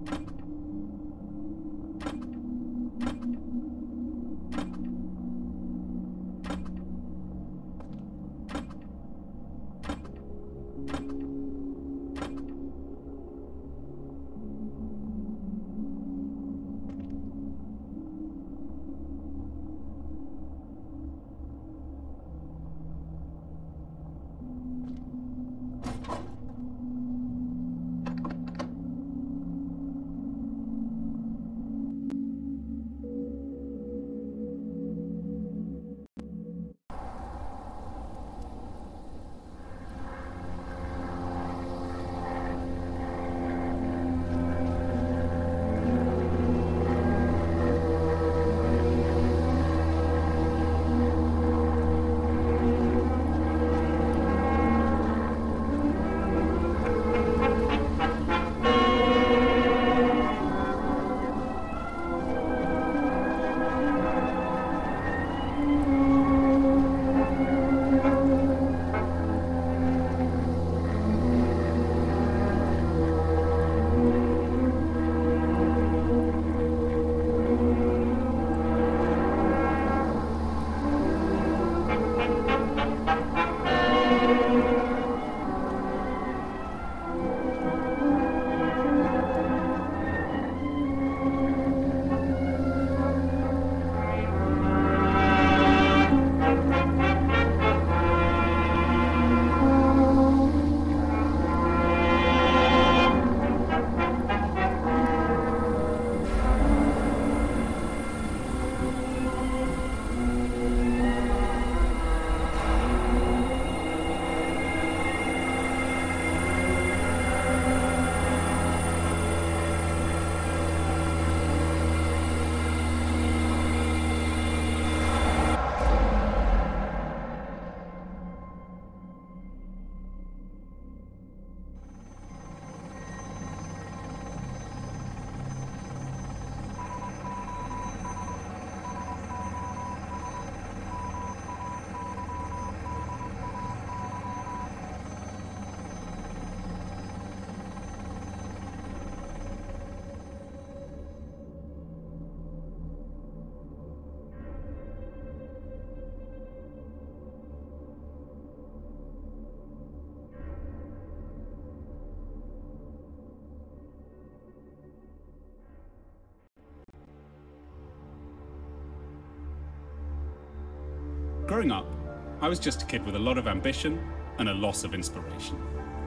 Growing up, I was just a kid with a lot of ambition and a loss of inspiration.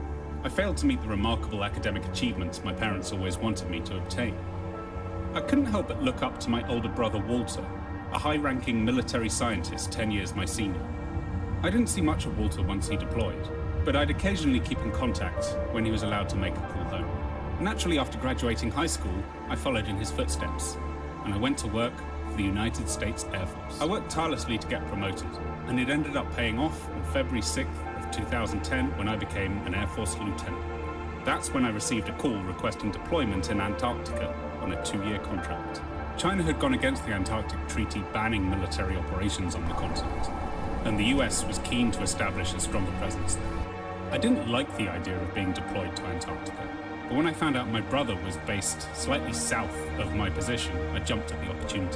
I failed to meet the remarkable academic achievements my parents always wanted me to obtain. I couldn't help but look up to my older brother Walter, a high-ranking military scientist 10 years my senior. I didn't see much of Walter once he deployed, but I'd occasionally keep in contact when he was allowed to make a call home. Naturally, after graduating high school, I followed in his footsteps, and I went to work for the United States Air Force. I worked tirelessly to get promoted, and it ended up paying off on February 6th of 2010 when I became an Airforce Lieutenant. That's when I received a call requesting deployment in Antarctica on a 2-year contract. China had gone against the Antarctic Treaty banning military operations on the continent, and the US was keen to establish a stronger presence there. I didn't like the idea of being deployed to Antarctica, but when I found out my brother was based slightly south of my position, I jumped at the opportunity.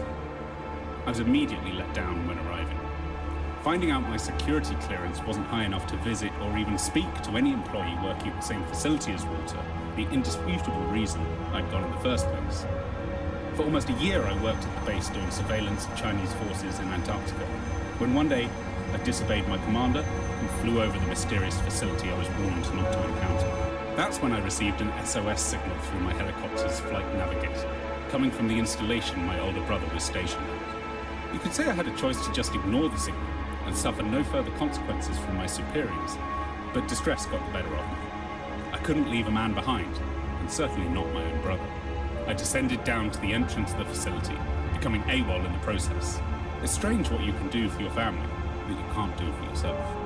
I was immediately let down when arriving. Finding out my security clearance wasn't high enough to visit or even speak to any employee working at the same facility as Walter, the indisputable reason I'd gone in the first place. For almost a year I worked at the base doing surveillance of Chinese forces in Antarctica, when one day I disobeyed my commander and flew over the mysterious facility I was warned not to encounter. That's when I received an SOS signal through my helicopter's flight navigator, coming from the installation my older brother was stationed at. You could say I had a choice to just ignore the signal and suffer no further consequences from my superiors, but distress got the better of me. I couldn't leave a man behind, and certainly not my own brother. I descended down to the entrance of the facility, becoming AWOL in the process. It's strange what you can do for your family that you can't do for yourself.